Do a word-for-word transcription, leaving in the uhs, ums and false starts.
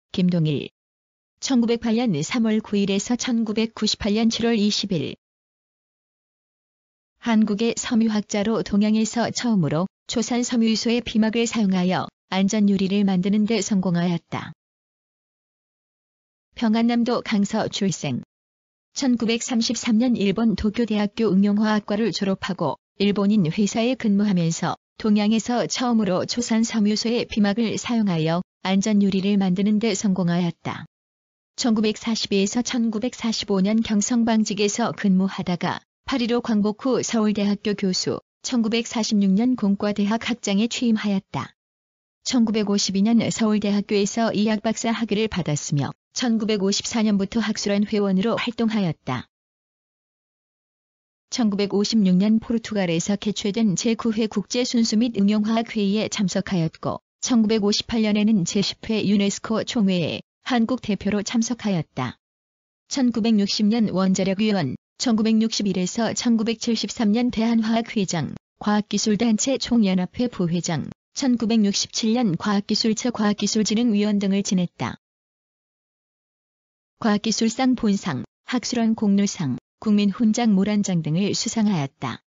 김동일. 천구백팔 년 삼월 구일에서 천구백구십팔 년 칠월 이십일. 한국의 섬유학자로 동양에서 처음으로 초산 섬유유소의 피막을 사용하여 안전유리를 만드는 데 성공하였다. 평안남도 강서 출생. 천구백삼십삼 년 일본 도쿄대학교 응용화학과를 졸업하고 일본인 회사에 근무하면서 동양에서 처음으로 초산 섬유유소의 피막을 사용하여 안전유리를 만드는 데 성공하였다. 천구백사십이에서 천구백사십오 년 경성방직에서 근무하다가 팔일오 광복 후 서울대학교 교수, 천구백사십육 년 공과대학 학장에 취임하였다. 천구백오십이 년 서울대학교에서 의학박사 학위를 받았으며 천구백오십사 년부터 학술원 회원으로 활동하였다. 천구백오십육 년 포르투갈에서 개최된 제구 회 국제순수 및 응용화학회의에 참석하였고 천구백오십팔 년에는 제십 회 유네스코 총회에 한국 대표로 참석하였다. 천구백육십 년 원자력위원, 천구백육십일에서 천구백칠십삼 년 대한화학회장, 과학기술단체 총연합회 부회장, 천구백육십칠 년 과학기술처 과학기술진흥위원 등을 지냈다. 과학기술상 본상, 학술원 공로상, 국민훈장 모란장 등을 수상하였다.